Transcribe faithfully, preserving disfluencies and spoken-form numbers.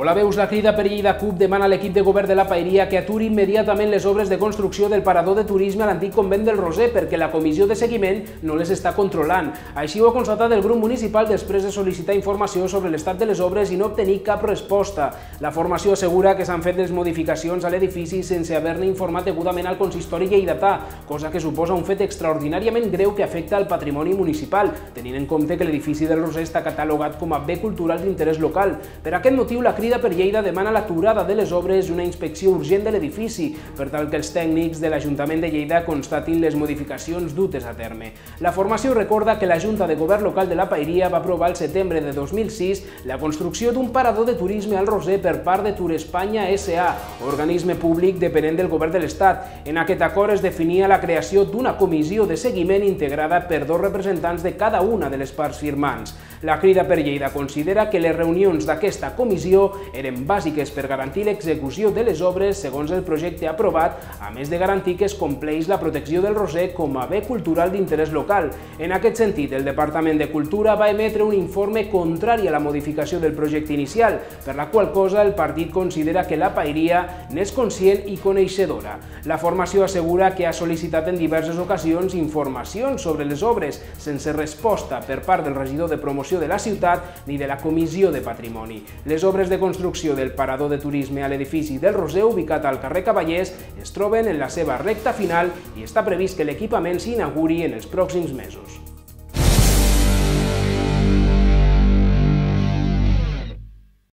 Hola, veus, la Crida per Lleida C U P demana a l'equip de govern de la Paeria que aturi immediatament les obres de construcció del parador de turisme a l'antic convent del Roser perquè la comissió de seguiment no les està controlant. Així ho ha constatat el grup municipal després de sol·licitar informació sobre l'estat de les obres i no obtenir cap resposta. La formació assegura que s'han fet les modificacions a l'edifici sense haver-ne informat degudament al consistori lleidatà, cosa que suposa un fet extraordinàriament greu que afecta al patrimoni municipal, tenint en compte que l'edifici del Roser està catalogat com a bé cultural d'interès local. Per aquest motiu, la Crida per Lleida demana l'aturada de les obres i una inspecció urgent de l'edifici, per tal que els tècnics de l'Ajuntament de Lleida constatin les modificacions dutes a terme. La formació recorda que la Junta de Govern Local de la Paeria va aprovar el setembre de dos mil sis la construcció d'un parador de turisme al Roser per part de Tour Espanya S A, organisme públic dependent del Govern de l'Estat. En aquest acord es definia la creació d'una comissió de seguiment integrada per dos representants de cada una de les parts firmants. La Crida per Lleida considera que les reunions d'aquesta comissió eren bàsiques per garantir l'execució de les obres segons el projecte aprovat, a més de garantir que es compleix la protecció del Roser com a bé cultural d'interès local. En aquest sentit, el Departament de Cultura va emetre un informe contrari a la modificació del projecte inicial, per la qual cosa el partit considera que la Paeria n'és conscient i coneixedora. La formació assegura que ha sol·licitat en diverses ocasions informacions sobre les obres, sense resposta per part del regidor de promoció de la ciutat ni de la Comissió de Patrimoni. Les obres de construcció del parador de turisme a l'edifici del Roser, ubicat al carrer Cavallers, es troben en la seva recta final i està previst que l'equipament s'inauguri en els pròxims mesos.